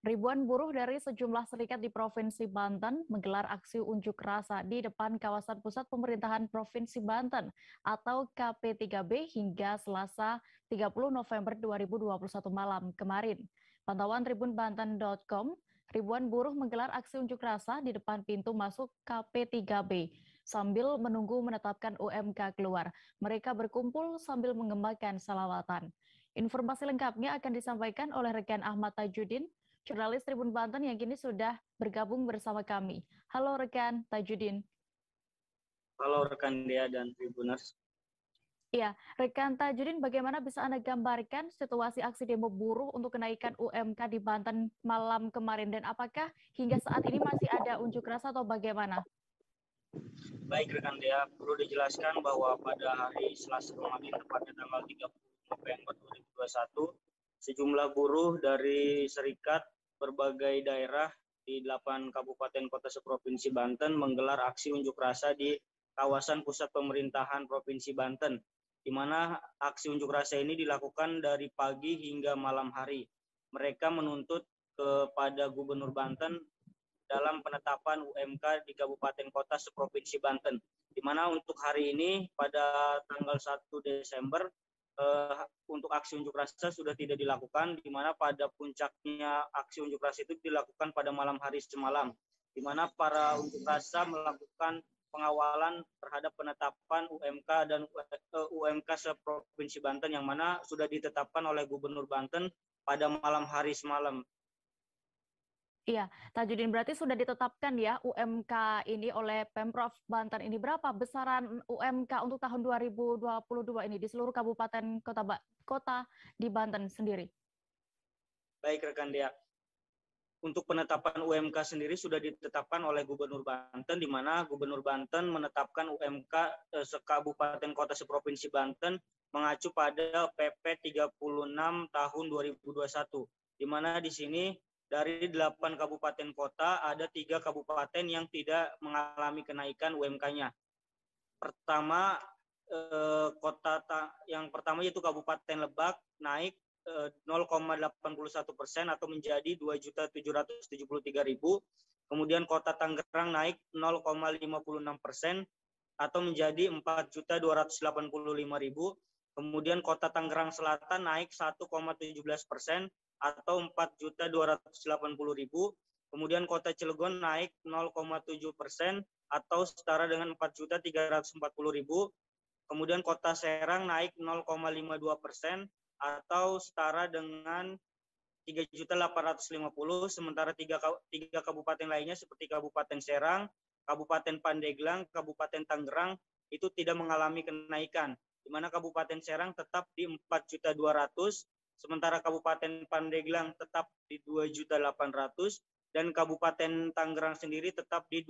Ribuan buruh dari sejumlah serikat di Provinsi Banten menggelar aksi unjuk rasa di depan kawasan pusat pemerintahan Provinsi Banten atau KP3B hingga Selasa 30 November 2021 malam kemarin. Pantauan tribunbanten.com, ribuan buruh menggelar aksi unjuk rasa di depan pintu masuk KP3B sambil menunggu menetapkan UMK keluar. Mereka berkumpul sambil mengembangkan salawatan. Informasi lengkapnya akan disampaikan oleh rekan Ahmad Tajudin, jurnalis Tribun Banten yang kini sudah bergabung bersama kami. Halo rekan Tajudin. Halo rekan Dea dan Tribuners. Iya, rekan Tajudin, bagaimana bisa Anda gambarkan situasi aksi demo buruh untuk kenaikan UMK di Banten malam kemarin, dan apakah hingga saat ini masih ada unjuk rasa atau bagaimana? Baik rekan Dea, perlu dijelaskan bahwa pada hari Selasa kemarin, tepatnya tanggal 30 November 2021, sejumlah buruh dari serikat berbagai daerah di 8 kabupaten kota seprovinsi Banten menggelar aksi unjuk rasa di kawasan pusat pemerintahan Provinsi Banten, di mana aksi unjuk rasa ini dilakukan dari pagi hingga malam hari. Mereka menuntut kepada Gubernur Banten dalam penetapan UMK di Kabupaten Kota seprovinsi Banten, di mana untuk hari ini pada tanggal 1 Desember untuk aksi unjuk rasa sudah tidak dilakukan, di mana pada puncaknya aksi unjuk rasa itu dilakukan pada malam hari semalam, di mana para unjuk rasa melakukan pengawalan terhadap penetapan UMK dan UMK seprovinsi Banten yang mana sudah ditetapkan oleh Gubernur Banten pada malam hari semalam. Iya, Tajudin, berarti sudah ditetapkan ya UMK ini oleh Pemprov Banten ini. Berapa besaran UMK untuk tahun 2022 ini di seluruh kabupaten kota di Banten sendiri? Baik rekan Dea, untuk penetapan UMK sendiri sudah ditetapkan oleh Gubernur Banten, di mana Gubernur Banten menetapkan UMK sekabupaten kota seprovinsi Banten mengacu pada PP 36 tahun 2021, di mana di sini dari 8 kabupaten kota ada 3 kabupaten yang tidak mengalami kenaikan UMK-nya. Yang pertama yaitu Kabupaten Lebak naik 0,81% atau menjadi 2.773.000. Kemudian Kota Tangerang naik 0,56% atau menjadi 4.285.000. Kemudian Kota Tangerang Selatan naik 1,17% atau 4.280.000. Kemudian Kota Cilegon naik 0,7% atau setara dengan 4.340.000. Kemudian Kota Serang naik 0,52% atau setara dengan 3.850.000. Sementara tiga kabupaten lainnya seperti Kabupaten Serang, Kabupaten Pandeglang, Kabupaten Tangerang itu tidak mengalami kenaikan, di mana Kabupaten Serang tetap di 4.200.000, sementara Kabupaten Pandeglang tetap di 2.800.000 dan Kabupaten Tangerang sendiri tetap di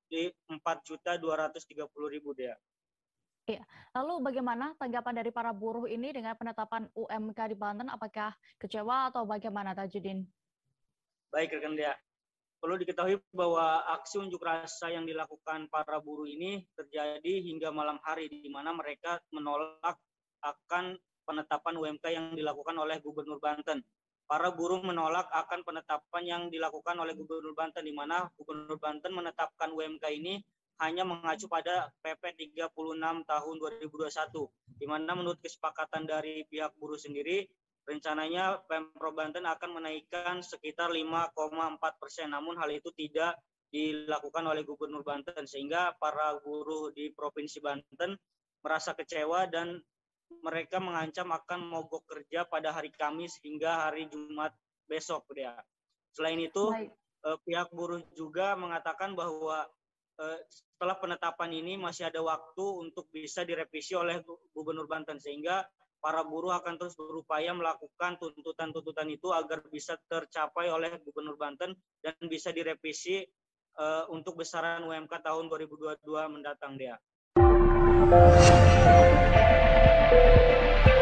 4.230.000 dia. Iya. Lalu bagaimana tanggapan dari para buruh ini dengan penetapan UMK di Banten? Apakah kecewa atau bagaimana, Tajudin? Baik rekan Dea, perlu diketahui bahwa aksi unjuk rasa yang dilakukan para buruh ini terjadi hingga malam hari, di mana mereka menolak akan penetapan UMK yang dilakukan oleh Gubernur Banten. Para buruh menolak akan penetapan yang dilakukan oleh Gubernur Banten, di mana Gubernur Banten menetapkan UMK ini hanya mengacu pada PP 36 tahun 2021, di mana menurut kesepakatan dari pihak buruh sendiri, rencananya Pemprov Banten akan menaikkan sekitar 5,4%, namun hal itu tidak dilakukan oleh Gubernur Banten, sehingga para buruh di Provinsi Banten merasa kecewa dan mereka mengancam akan mogok kerja pada hari Kamis hingga hari Jumat besok. Selain itu, pihak buruh juga mengatakan bahwa setelah penetapan ini masih ada waktu untuk bisa direvisi oleh Gubernur Banten, sehingga para buruh akan terus berupaya melakukan tuntutan-tuntutan itu agar bisa tercapai oleh Gubernur Banten dan bisa direvisi untuk besaran UMK tahun 2022 mendatang dia.